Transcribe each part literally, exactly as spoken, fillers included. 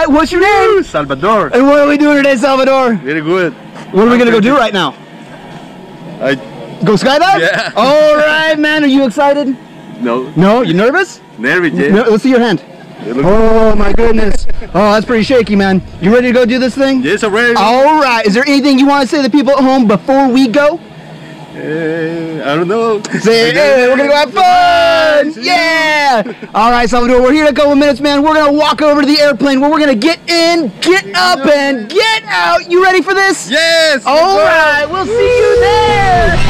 right, what's your name? Salvador. And what are we doing today, Salvador? Very good. What are we gonna go do right now? I Go skydive? Yeah. All right, man. Are you excited? no. No? You nervous? Nervous, yeah. No, let's see your hand. Oh my goodness. Oh, that's pretty shaky, man. You ready to go do this thing? Yes, already. All right. Is there anything you want to say to the people at home before we go? Uh, I don't know. Say, hey, we're gonna go have fun! Yeah! All right, Salvador, we're here in a couple minutes, man. We're gonna walk over to the airplane where we're gonna get in, get up, and get out. You ready for this? Yes! All right, we'll see you there!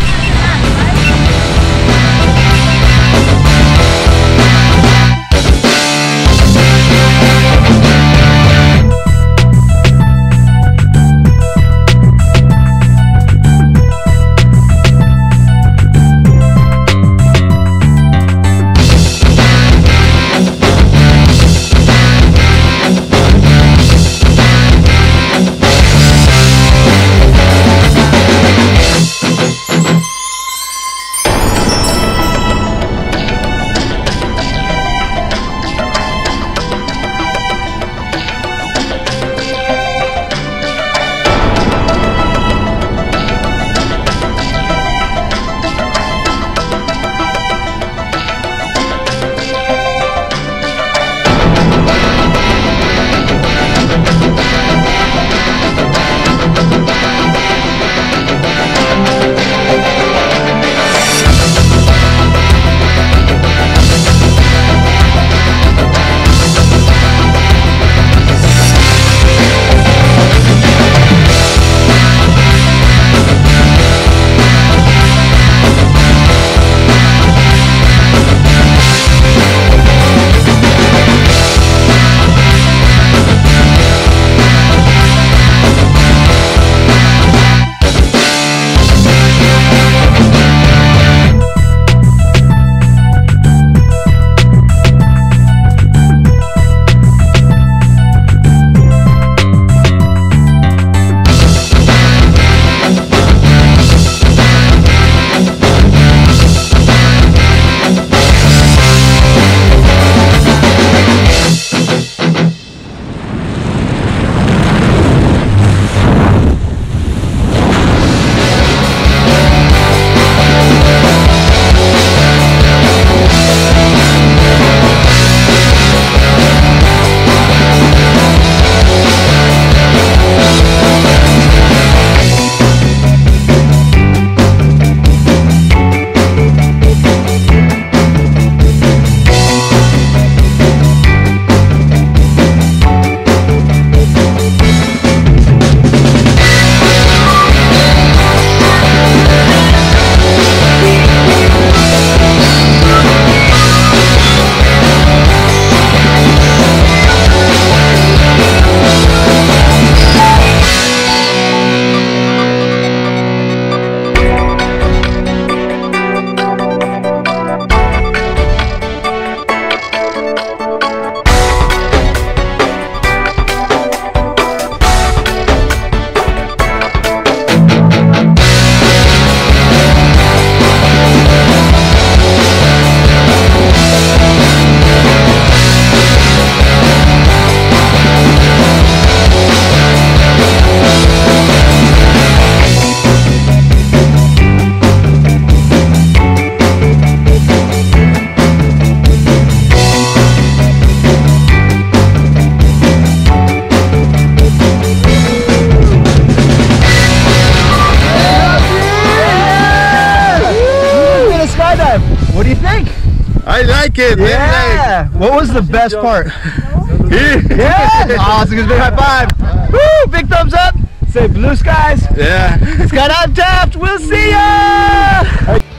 What do you think? I like it. Yeah. Like. What was the best part? Here. Yeah. Awesome. Big high five. Woo! Big thumbs up. Say blue skies. Yeah. Skydive Taft. We'll see ya.